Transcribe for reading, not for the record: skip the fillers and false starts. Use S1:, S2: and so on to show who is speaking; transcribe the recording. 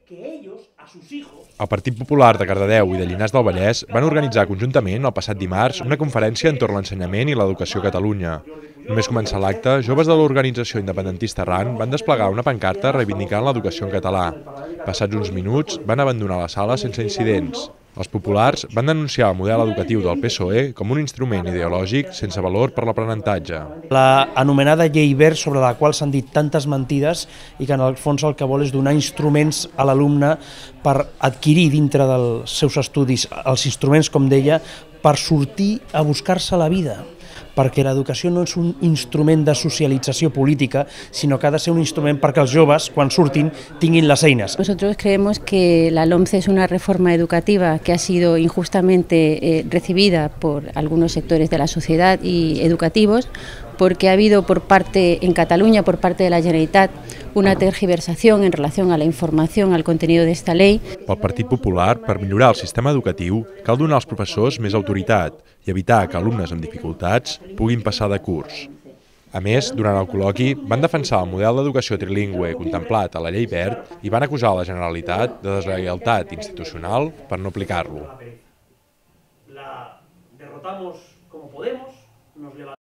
S1: El Partit Popular de Cardedeu i de Llinars del Vallès van organitzar conjuntament el passat dimarts una conferència entorn l'ensenyament i l'educació a Catalunya. Només començar l'acte, joves de l'organització independentista RAN van desplegar una pancarta reivindicant l'educació en català. Passats uns minuts, van abandonar la sala sense incidents. Els populars van denunciar el model educatiu del PSOE com un instrument ideològic sense valor per l'aprenentatge.
S2: La anomenada llei Wert, sobre la qual s'han dit tantes mentides i que en el fons el que vol és donar instruments a l'alumne per adquirir dintre dels seus estudis els instruments, com deia, per sortir a buscar-se la vida. Perquè l'educació no és un instrument de socialització política, sinó que ha de ser un instrument perquè els joves, quan surtin, tinguin les eines.
S3: Nosotros creemos que la LOMCE es una reforma educativa que ha sido injustamente recibida por algunos sectores de la sociedad y educativos, porque ha habido por parte, en Cataluña, por parte de la Generalitat, una tergiversación en relación a la información, al contenido de esta ley.
S1: Pel Partit Popular, per millorar el sistema educatiu, cal donar als professors més autoritat i evitar que alumnes amb dificultats puguin passar de curs. A més, durant el col·loqui, van defensar el model d'educació trilingüe contemplat a la llei Wert i van acusar la Generalitat de deslleialtat institucional per no aplicar-lo.